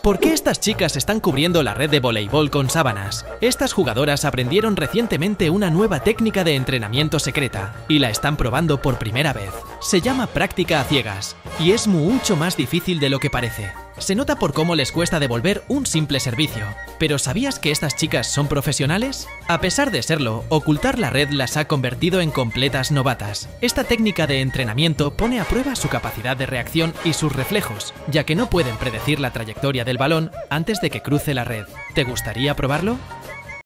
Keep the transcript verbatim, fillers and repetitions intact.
¿Por qué estas chicas están cubriendo la red de voleibol con sábanas? Estas jugadoras aprendieron recientemente una nueva técnica de entrenamiento secreta y la están probando por primera vez. Se llama práctica a ciegas y es mucho más difícil de lo que parece. Se nota por cómo les cuesta devolver un simple servicio. ¿Pero sabías que estas chicas son profesionales? A pesar de serlo, ocultar la red las ha convertido en completas novatas. Esta técnica de entrenamiento pone a prueba su capacidad de reacción y sus reflejos, ya que no pueden predecir la trayectoria del balón antes de que cruce la red. ¿Te gustaría probarlo?